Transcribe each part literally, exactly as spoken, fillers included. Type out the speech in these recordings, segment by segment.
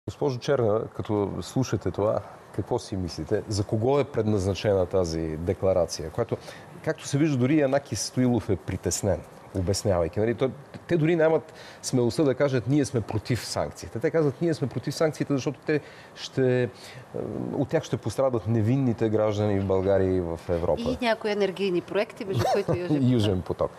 Госпожо Черна, като слушате това, какво си мислите? За кого е предназначена тази декларация? Която, както се вижда, дори Янаки Стоилов е притеснен, обяснявайки. Нали? Те дори нямат смелостта да кажат, ние сме против санкциите. Те казват, ние сме против санкциите, защото те ще, от тях ще пострадат невинните граждани в България и в Европа. И някои енергийни проекти, между които Южен поток. Южен поток.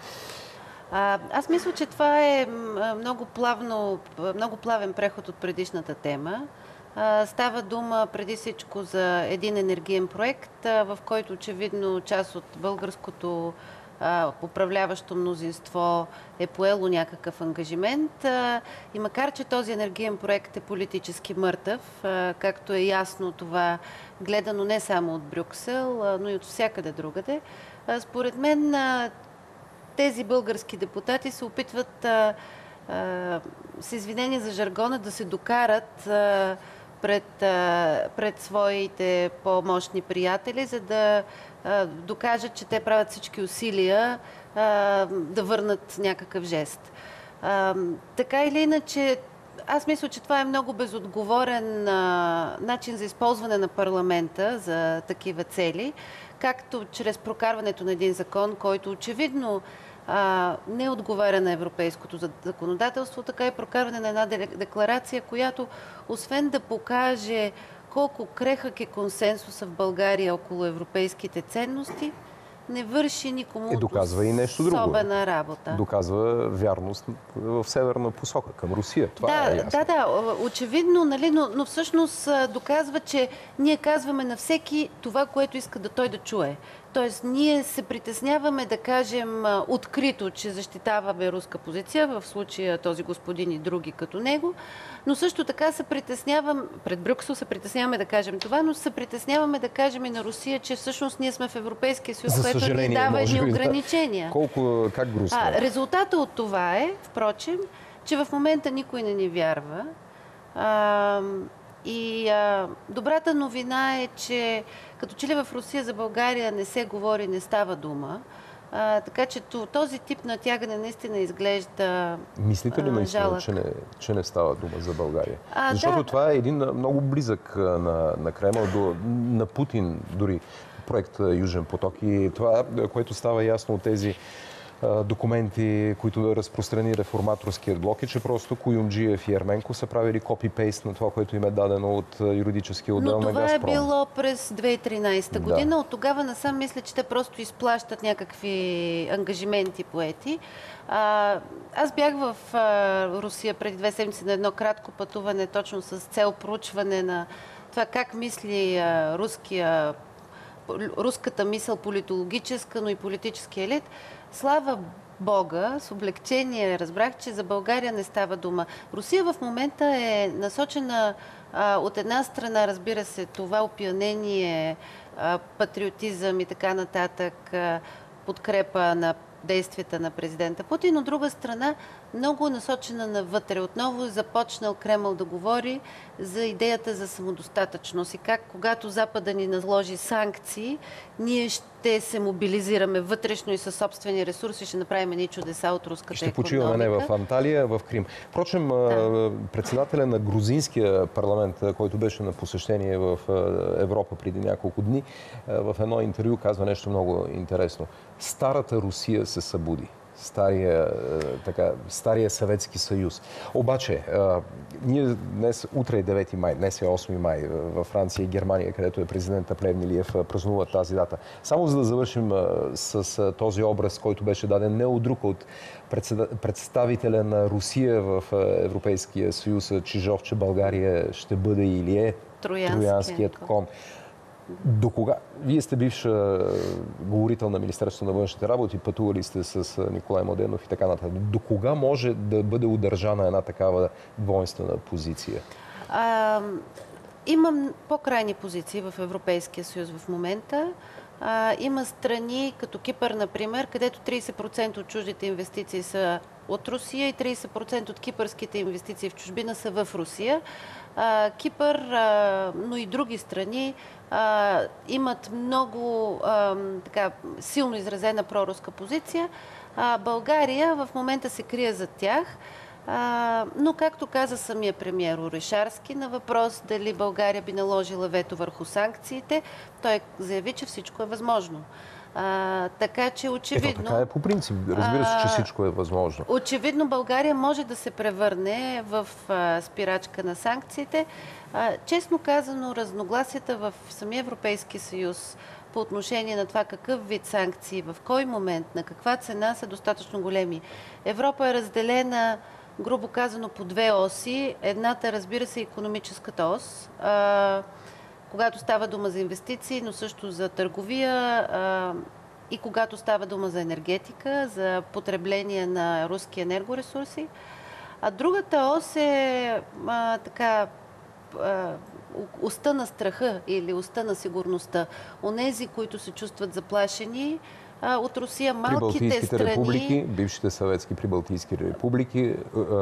А, аз мисля, че това е много, плавно, много плавен преход от предишната тема. А, става дума преди всичко за един енергиен проект, а, в който очевидно част от българското а, управляващо мнозинство е поело някакъв ангажимент. А, и макар, че този енергиен проект е политически мъртъв, а, както е ясно това, гледано не само от Брюксел, а, но и от всякъде другаде, а, според мен а, тези български депутати се опитват а, а, с извинение за жаргона да се докарат а, пред, а, пред своите по-мощни приятели, за да а, докажат, че те правят всички усилия а, да върнат някакъв жест. А, така или иначе, аз мисля, че това е много безотговорен а, начин за използване на парламента за такива цели, както чрез прокарването на един закон, който очевидно а, не отговаря на европейското законодателство, така и прокарване на една декларация, която освен да покаже колко крехък е консенсуса в България около европейските ценности, не върши никому е, доказва и нещо друго. особена работа. Доказва вярност в северна посока, към Русия. Това да, е ясно. Да, да, очевидно, нали, но, но всъщност доказва, че ние казваме на всеки това, което иска да той да чуе. Тоест, ние се притесняваме да кажем открито, че защитаваме руска позиция, в случая този господин и други като него, но също така се притеснявам, пред Брюксел се притесняваме да кажем това, но се притесняваме да кажем и на Русия, че всъщност ние сме в Европейския съюз, което ни дава едни ограничения. Да. Колко, как грустно. А, резултата от това е, впрочем, че в момента никой не ни вярва. А, и а, добрата новина е, че като че ли в Русия за България не се говори, не става дума. А, така че този тип натягане наистина изглежда Мислите ли наистина, че не, че не става дума за България? А, Защото да. това е един много близък на, на Кремъл, до, на Путин дори, проект Южен поток. И това, което става ясно от тези документи, които разпространи реформаторският блок, е, че просто Куюмджиев и Ерменко са правили копи-пейст на това, което им е дадено от юридическия отдел на Газпром. Но това е било през две хиляди и тринадесета година. Да. От тогава насам мисля, че те просто изплащат някакви ангажименти поети. А, аз бях в а, Русия преди две седмици на едно кратко пътуване, точно с цел проучване на това как мисли а, руския, руската мисъл, политологическа, но и политически елит. Слава Бога, с облегчение разбрах, че за България не става дума. Русия в момента е насочена а, от една страна, разбира се, това опиянение, а, патриотизъм и така нататък, а, подкрепа на действията на президента Путин. От друга страна, много насочена навътре. Отново е започнал Кремъл да говори за идеята за самодостатъчност и как, когато Запада ни наложи санкции, ние ще се мобилизираме вътрешно и със собствени ресурси, ще направим едни чудеса от руската ще икономика. почиваме не в Анталия, в Крим. Впрочем, да. председателя на грузинския парламент, който беше на посещение в Европа преди няколко дни, в едно интервю казва нещо много интересно. Старата Русия се събуди. Стария, така, стария Съветски съюз. Обаче, а, ние днес, утре е девети май, днес е осми май, във Франция и Германия, където е президента Плевнелиев, празнуват тази дата. Само за да завършим а, с а, този образ, който беше даден не от друг, от представителя на Русия в а, Европейския съюз, Чижов, че България ще бъде или е троянският кон. До кога? Вие сте бивш говорител на Министерството на външните работи, пътували сте с Николай Младенов и така нататък. До кога може да бъде удържана една такава двойствена позиция? А, имам по-крайни позиции в Европейския съюз в момента. А, има страни, като Кипър, например, където тридесет процента от чуждите инвестиции са от Русия и тридесет процента от кипърските инвестиции в чужбина са в Русия. А, Кипър, а, но и други страни а, имат много а, така, силно изразена проруска позиция. А, България в момента се крие зад тях. А, но, както каза самия премиер Орешарски на въпрос дали България би наложила вето върху санкциите, той заяви, че всичко е възможно. А, така че очевидно... Ето така е по принцип. Разбира се, че всичко е възможно. Очевидно България може да се превърне в а, спирачка на санкциите. А, честно казано, разногласията в самия Европейски съюз по отношение на това какъв вид санкции, в кой момент, на каква цена са достатъчно големи. Европа е разделена, грубо казано, по две оси. Едната, разбира се, е икономическата ос, а, когато става дума за инвестиции, но също за търговия а, и когато става дума за енергетика, за потребление на руски енергоресурси. А другата ос е а, така а, оста на страха или оста на сигурността. Онези, които се чувстват заплашени а, от Русия, малките страни... републики, бившите съветски прибалтийски републики,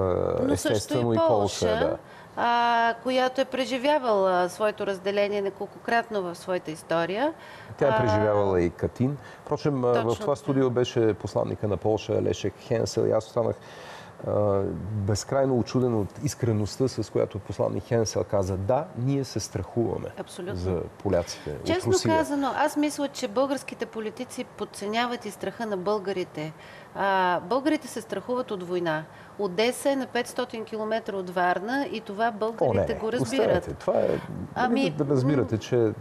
а, естествено и Полша, да. А, която е преживявала своето разделение неколкократно в своята история. Тя е преживявала и Катин. Впрочем, точно в това студио беше посланника на Полша Лешек Хенсел и аз останах а, безкрайно учуден от искреността, с която посланник Хенсел каза: да, ние се страхуваме Абсолютно. за поляците Честно от Русия. казано, аз мисля, че българските политици подценяват и страха на българите. А, българите се страхуват от война. Одеса е на петстотин километра от Варна и това българите О, не, го разбират. Оставете. Това е... Ами... Да разбирате, че а,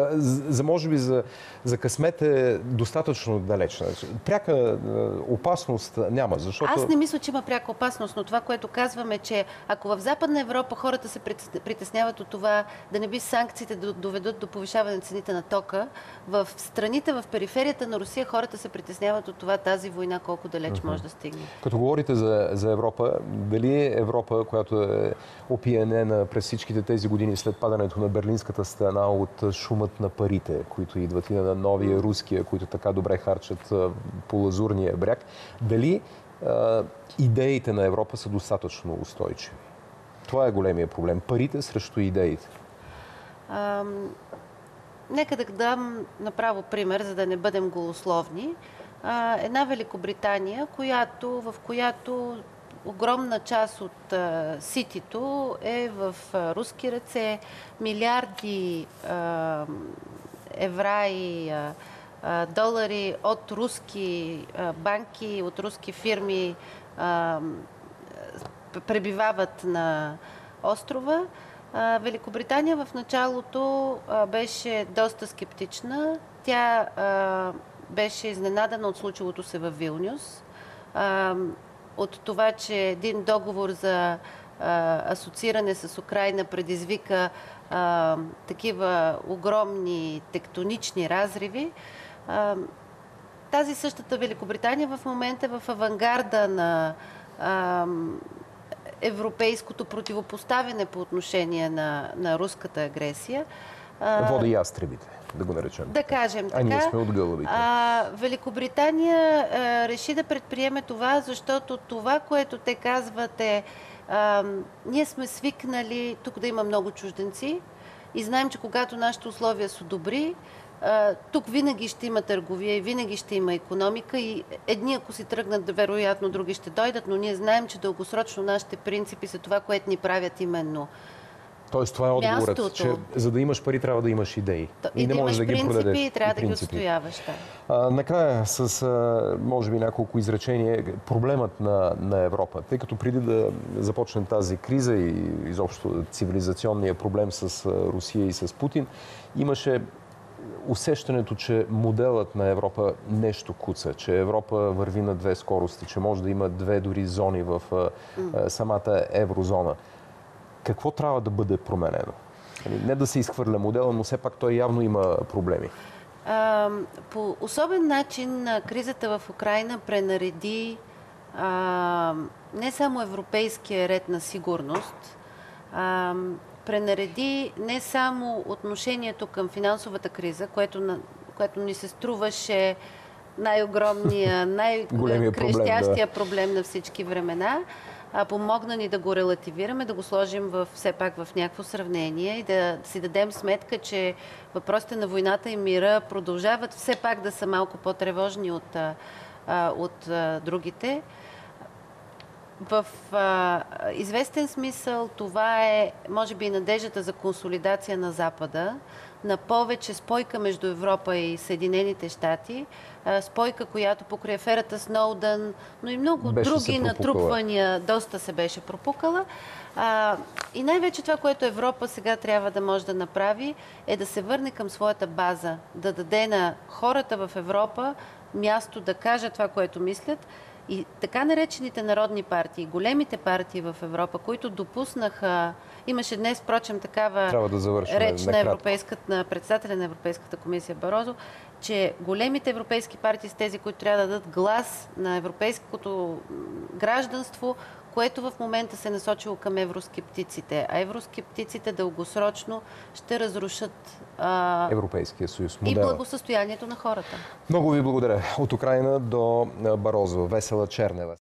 за, може би за, за късмет е достатъчно далеч. Пряка а, опасност няма, защото... Аз не мисля, че има пряка опасност, но това, което казваме, че ако в Западна Европа хората се притесняват от това да не би санкциите да доведат до повишаване на цените на тока, в страните в периферията на Русия хората се притесняват от това тази война колко далеч uh-huh. може да стигне. Като говорите за, за Европа, дали Европа, която е опиянена през всичките тези години след падането на Берлинската стена от шумът на парите, които идват и на новия руския, които така добре харчат по лазурния бряг, дали а, идеите на Европа са достатъчно устойчиви? Това е големия проблем. Парите срещу идеите. Ам, нека да дам направо пример, за да не бъдем голословни. А, една Великобритания, която, в която огромна част от а, ситито е в а, руски ръце, милиарди а, евра и а, а, долари от руски а, банки, от руски фирми а, пребивават на острова. А, Великобритания в началото а, беше доста скептична. Тя а, беше изненадана от случилото се във Вилнюс. А, от това, че един договор за а, асоцииране с Украйна предизвика а, такива огромни тектонични разриви. А, тази същата Великобритания в момента е в авангарда на а, европейското противопоставяне по отношение на, на руската агресия. Води ястребите, да го наречем. Да кажем така. А ние сме от гълъбите. А, Великобритания а, реши да предприеме това, защото това, което те казват е, а, ние сме свикнали тук да има много чужденци и знаем, че когато нашите условия са добри, а, тук винаги ще има търговия и винаги ще има икономика и едни, ако си тръгнат, вероятно други ще дойдат, но ние знаем, че дългосрочно нашите принципи са това, което ни правят именно. Тоест, това е отговорът, мястото, че за да имаш пари, трябва да имаш идеи. И, и да не можеш имаш да ги принципи продадеш. и трябва и да ги отстояваш. Да. А, накрая, с а, може би няколко изречения, проблемът на, на Европа. Тъй като преди да започне тази криза и изобщо цивилизационния проблем с Русия и с Путин, имаше усещането, че моделът на Европа нещо куца, че Европа върви на две скорости, че може да има две дори зони в а, самата еврозона. Какво трябва да бъде променено? Не да се изхвърля модела, но все пак той явно има проблеми. А, по особен начин кризата в Украйна пренареди а, не само европейския ред на сигурност, а, пренареди не само отношението към финансовата криза, което, на, което ни се струваше най-огромния, най-крещящия да. проблем на всички времена, а помогна ни да го релативираме, да го сложим в, все пак в някакво сравнение и да си дадем сметка, че въпросите на войната и мира продължават все пак да са малко по-тревожни от, а, от а, другите. В а, известен смисъл това е, може би, надеждата за консолидация на Запада, на повече спойка между Европа и Съединените щати, а, спойка, която покрай аферата Сноудън, но и много Беше други натрупвания, доста се беше пропукала. А, и най-вече това, което Европа сега трябва да може да направи, е да се върне към своята база, да даде на хората в Европа място да кажат това, което мислят. И така наречените народни партии, големите партии в Европа, които допуснаха, имаше днес, впрочем, такава да реч на, европейската, на председателя на Европейската комисия Барозо, че големите европейски партии са тези, които трябва да дадат глас на европейското гражданство, което в момента се е насочило към евроскептиците. А евроскептиците дългосрочно ще разрушат а, Европейския съюз, и благосъстоянието на хората. Много ви благодаря. От Украйна до Барозо. Весела Чернева.